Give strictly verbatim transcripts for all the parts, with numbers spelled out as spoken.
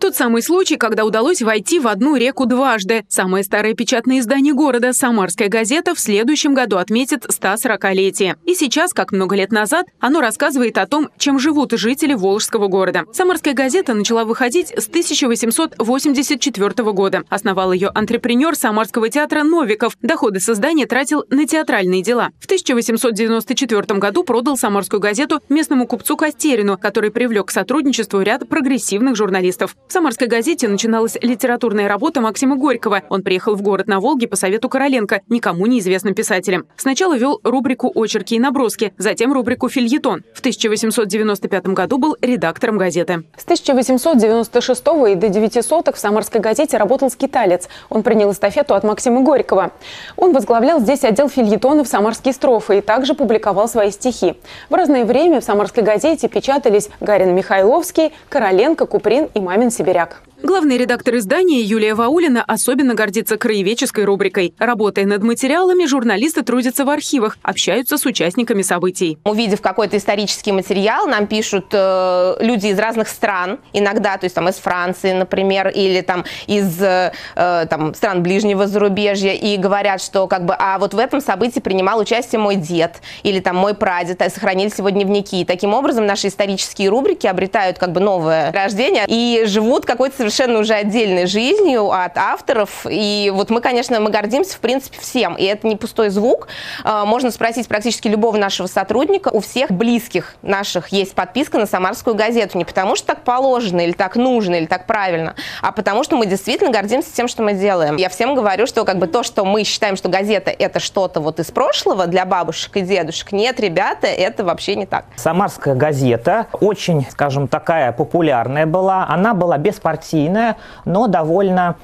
Тот самый случай, когда удалось войти в одну реку дважды. Самое старое печатное издание города «Самарская газета» в следующем году отметит сто сорокалетие. И сейчас, как много лет назад, оно рассказывает о том, чем живут жители Волжского города. «Самарская газета» начала выходить с тысяча восемьсот восемьдесят четвёртого года. Основал ее антрепренер Самарского театра Новиков. Доходы с издания тратил на театральные дела. В тысяча восемьсот девяносто четвёртом году продал «Самарскую газету» местному купцу Костерину, который привлек к сотрудничеству ряд прогрессивных журналистов. В «Самарской газете» начиналась литературная работа Максима Горького. Он приехал в город на Волге по совету Короленко, никому неизвестным писателем. Сначала вел рубрику «Очерки и наброски», затем рубрику «Фельетон». В тысяча восемьсот девяносто пятом году был редактором газеты. С тысяча восемьсот девяносто шестого и до девятисотых в «Самарской газете» работал скиталец. Он принял эстафету от Максима Горького. Он возглавлял здесь отдел фельетонов «Самарские строфы» и также публиковал свои стихи. В разное время в «Самарской газете» печатались Гарин Михайловский, Короленко, Куприн и Мамин Сибиряк. Главный редактор издания Юлия Ваулина особенно гордится краеведческой рубрикой. Работая над материалами, журналисты трудятся в архивах, общаются с участниками событий. Увидев какой-то исторический материал, нам пишут э, люди из разных стран, иногда, то есть там из Франции, например, или там из э, там, стран ближнего зарубежья, и говорят, что как бы, а вот в этом событии принимал участие мой дед или там мой прадед, а сохранились его дневники. И таким образом наши исторические рубрики обретают как бы новое рождение и живут какой-то совершенно совершенно уже отдельной жизнью от авторов. И вот мы, конечно, мы гордимся, в принципе, всем. И это не пустой звук. Можно спросить практически любого нашего сотрудника. У всех близких наших есть подписка на «Самарскую газету». Не потому, что так положено, или так нужно, или так правильно, а потому, что мы действительно гордимся тем, что мы делаем. Я всем говорю, что как бы то, что мы считаем, что газета – это что-то вот из прошлого для бабушек и дедушек, нет, ребята, это вообще не так. «Самарская газета» очень, скажем, такая популярная была. Она была беспартийная, но довольно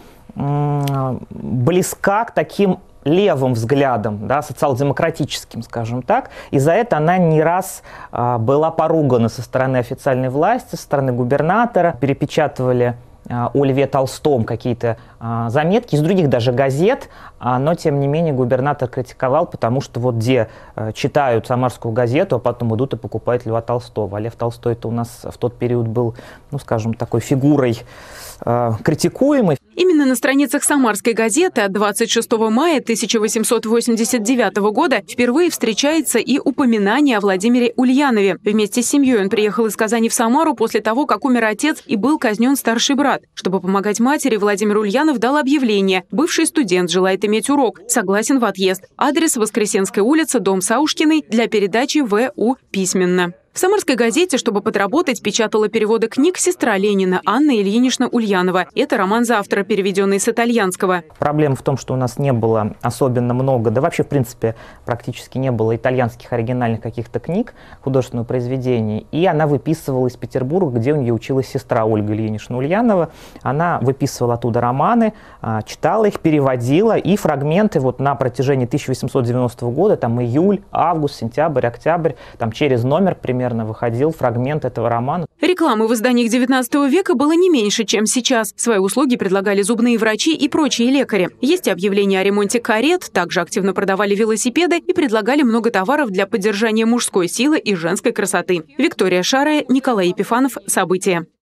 м- близка к таким левым взглядам, да, социал-демократическим, скажем так. И за это она не раз а, была поругана со стороны официальной власти, со стороны губернатора. Перепечатывали а, о Льве Толстом какие-то а, заметки из других даже газет, а, но тем не менее губернатор критиковал, потому что вот где а, читают «Самарскую газету», а потом идут и покупают Льва Толстого. А Лев Толстой это у нас в тот период был, ну, скажем, такой фигурой а, критикуемой. Именно на страницах «Самарской газеты» от двадцать шестого мая тысяча восемьсот восемьдесят девятого года впервые встречается и упоминание о Владимире Ульянове. Вместе с семьей он приехал из Казани в Самару после того, как умер отец и был казнен старший брат. Чтобы помогать матери, Владимир Ульянов дал объявление. Бывший студент желает иметь урок. Согласен в отъезд. Адрес: Воскресенская улица, дом Саушкиной, для передачи в У письменно. В «Самарской газете», чтобы подработать, печатала переводы книг сестра Ленина Анна Ильинична Ульянова. Это роман завтра, переведенный с итальянского. Проблема в том, что у нас не было особенно много, да вообще, в принципе, практически не было итальянских оригинальных каких-то книг, художественного произведения. И она выписывала из Петербурга, где у нее училась сестра Ольга Ильинична Ульянова. Она выписывала оттуда романы, читала их, переводила. И фрагменты вот на протяжении тысяча восемьсот девяностого года, там июль, август, сентябрь, октябрь, там через номер примерно выходил фрагмент этого романа. Рекламы в изданиях девятнадцатого века было не меньше, чем сейчас. Свои услуги предлагали зубные врачи и прочие лекари. Есть объявления о ремонте карет, также активно продавали велосипеды и предлагали много товаров для поддержания мужской силы и женской красоты. Виктория Шарая, Николай Епифанов. События.